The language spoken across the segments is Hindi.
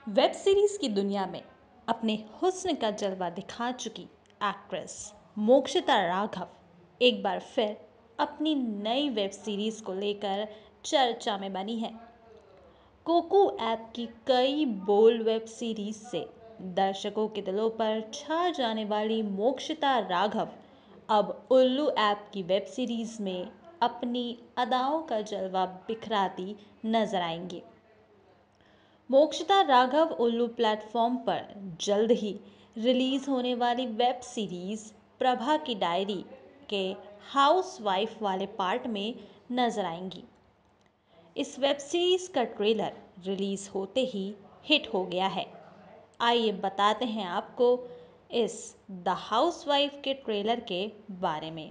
वेब सीरीज की दुनिया में अपने हुस्न का जलवा दिखा चुकी एक्ट्रेस मोक्षिता राघव एक बार फिर अपनी नई वेब सीरीज को लेकर चर्चा में बनी है। कोकू ऐप की कई बोल्ड वेब सीरीज से दर्शकों के दिलों पर छा जाने वाली मोक्षिता राघव अब उल्लू ऐप की वेब सीरीज में अपनी अदाओं का जलवा बिखराती नजर आएंगी। मोक्षिता राघव उल्लू प्लेटफॉर्म पर जल्द ही रिलीज होने वाली वेब सीरीज प्रभा की डायरी के हाउसवाइफ वाले पार्ट में नजर आएंगी। इस वेब सीरीज का ट्रेलर रिलीज होते ही हिट हो गया है। आइए बताते हैं आपको इस द हाउसवाइफ के ट्रेलर के बारे में।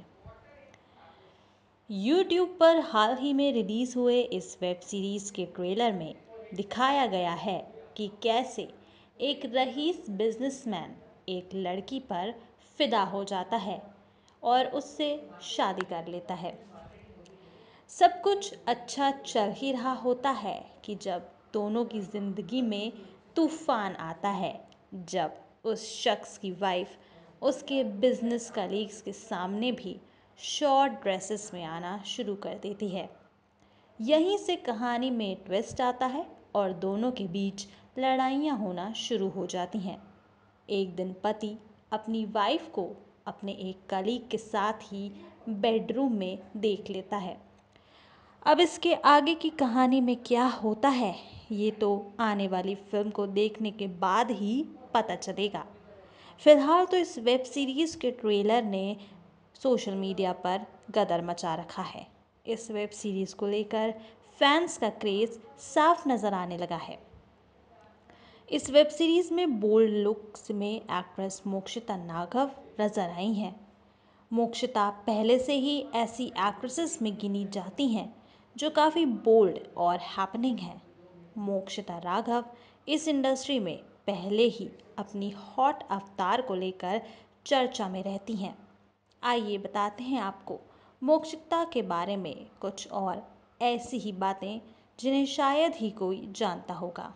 यूट्यूब पर हाल ही में रिलीज हुए इस वेब सीरीज के ट्रेलर में दिखाया गया है कि कैसे एक रईस बिजनेसमैन एक लड़की पर फिदा हो जाता है और उससे शादी कर लेता है। सब कुछ अच्छा चल ही रहा होता है कि जब दोनों की जिंदगी में तूफान आता है, जब उस शख्स की वाइफ उसके बिजनेस कलीग्स के सामने भी शॉर्ट ड्रेसेस में आना शुरू कर देती है। यहीं से कहानी में ट्विस्ट आता है और दोनों के बीच लड़ाइयाँ होना शुरू हो जाती हैं। एक दिन पति अपनी वाइफ को अपने एक कलीग के साथ ही बेडरूम में देख लेता है। अब इसके आगे की कहानी में क्या होता है, ये तो आने वाली फिल्म को देखने के बाद ही पता चलेगा। फिलहाल तो इस वेब सीरीज़ के ट्रेलर ने सोशल मीडिया पर गदर मचा रखा है। इस वेब सीरीज़ को लेकर फैंस का क्रेज़ साफ नज़र आने लगा है। इस वेब सीरीज़ में बोल्ड लुक्स में एक्ट्रेस मोक्षिता राघव नजर आई हैं। मोक्षिता पहले से ही ऐसी एक्ट्रेसेस में गिनी जाती हैं जो काफ़ी बोल्ड और हैपनिंग हैं। मोक्षिता राघव इस इंडस्ट्री में पहले ही अपनी हॉट अवतार को लेकर चर्चा में रहती हैं। आइए बताते हैं आपको मोक्षिता के बारे में कुछ और ऐसी ही बातें जिन्हें शायद ही कोई जानता होगा।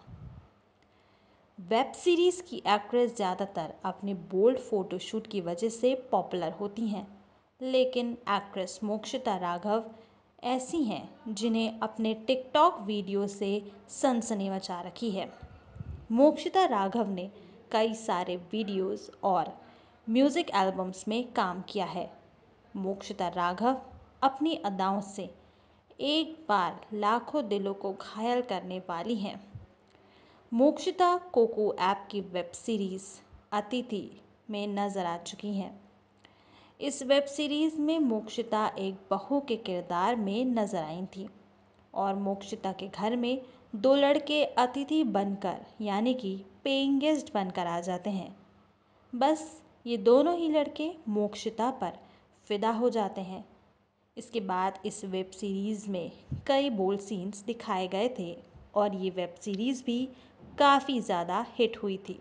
वेब सीरीज़ की एक्ट्रेस ज़्यादातर अपने बोल्ड फोटोशूट की वजह से पॉपुलर होती हैं, लेकिन एक्ट्रेस मोक्षिता राघव ऐसी हैं जिन्हें अपने टिकटॉक वीडियो से सनसनी मचा रखी है। मोक्षिता राघव ने कई सारे वीडियोस और म्यूज़िक एल्बम्स में काम किया है। मोक्षिता राघव अपनी अदाओं से एक बार लाखों दिलों को घायल करने वाली हैं। मोक्षिता कोको ऐप की वेब सीरीज़ अतिथि में नज़र आ चुकी हैं। इस वेब सीरीज़ में मोक्षिता एक बहू के किरदार में नज़र आई थी और मोक्षिता के घर में दो लड़के अतिथि बनकर यानी कि पेइंग गेस्ट बनकर आ जाते हैं। बस ये दोनों ही लड़के मोक्षिता पर फिदा हो जाते हैं। इसके बाद इस वेब सीरीज़ में कई बोल्ड सीन्स दिखाए गए थे और ये वेब सीरीज़ भी काफ़ी ज़्यादा हिट हुई थी।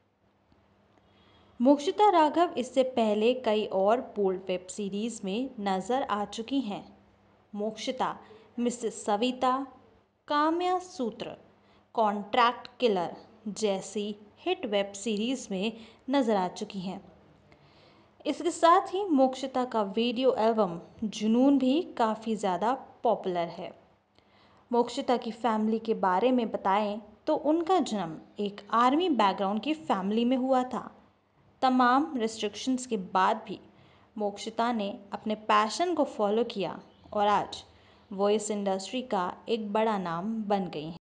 मोक्षिता राघव इससे पहले कई और बोल्ड वेब सीरीज़ में नज़र आ चुकी हैं। Mokshita Mrs Savita, Kamya Sutra, contract killer जैसी हिट वेब सीरीज़ में नज़र आ चुकी हैं। इसके साथ ही मोक्षिता का वीडियो एल्बम जुनून भी काफ़ी ज़्यादा पॉपुलर है। मोक्षिता की फैमिली के बारे में बताएं तो उनका जन्म एक आर्मी बैकग्राउंड की फैमिली में हुआ था। तमाम रिस्ट्रिक्शंस के बाद भी मोक्षिता ने अपने पैशन को फॉलो किया और आज वो इस इंडस्ट्री का एक बड़ा नाम बन गई हैं।